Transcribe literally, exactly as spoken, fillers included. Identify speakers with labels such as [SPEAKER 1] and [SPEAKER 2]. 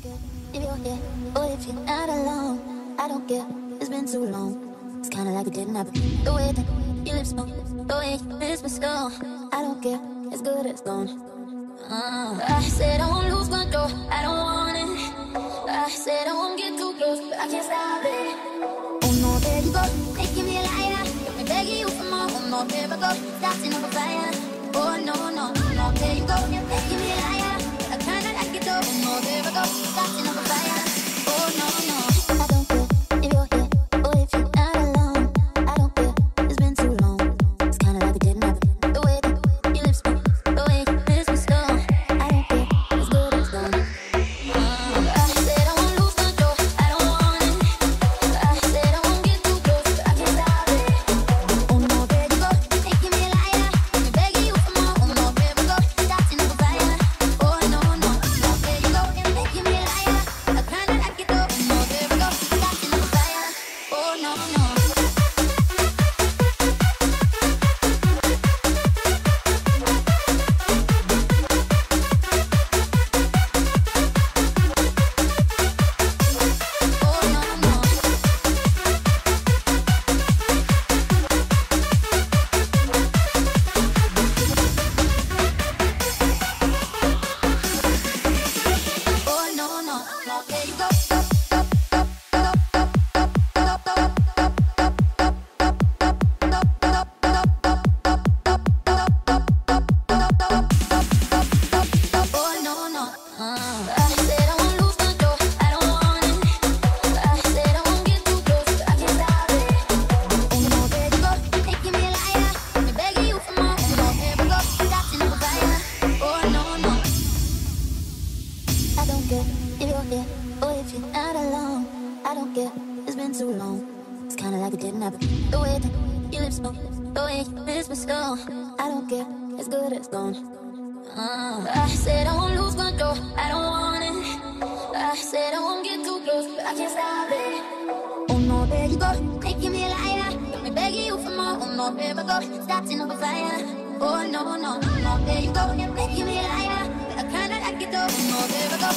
[SPEAKER 1] care if you're here or if you're not alone. I don't care, it's been too long. It's kinda like it didn't happen. The way that your lips move, the way you whisper slow. I don't care, it's good, it's gone. Uh, I said I won't lose control, I don't want it. I said I won't get too close, but I can't stop it. Oh no, there you go, making me a liar. Got me begging you for more. Oh no, there I go, starting up a fire. Oh no, no, no, there you go, making me a liar. I kinda like it though. Oh no, there I go, starting up a fire. Oh no, no, I don't care if you're here or if you're not alone. I don't care, it's been too long. It's kinda like it didn't happen. The way that your lips move, the way you whisper slow. I don't care, it's good, it's gone. I said I won't lose control, I don't want it. I said I won't get too close, but I can't stop it. Oh no, there you go, making me a liar. Got me begging you for more. Oh no, there we go, starting up a fire. Oh no, no, no, there you go, making me a liar. I kinda like it though. Oh no, there we go, starting up a fire. Oh no, no. Oh no, no, no, there you go. Oh no, no, uh, I said I won't lose control, I don't want it. I said I won't get too close, but I can't stop it. Oh no, there you go, making me a liar. Got me begging you for more. Oh no, there we go, starting up a fire. Oh no, no. I don't care if you're here or if you're not alone. I don't care, it's been too long. It's kinda like it didn't happen. The way that your lips move, the way you whisper slow. I don't care, it's good, it's gone. Uh, I said I won't lose control, I don't want it. I said I won't get too close, but I can't stop it. Oh no, there you go, making me a liar. Got me begging you for more. Oh no, there we go, starting up a fire. Oh no, no, no, there you go, making me a liar. I kinda like it though. Oh no, there we go,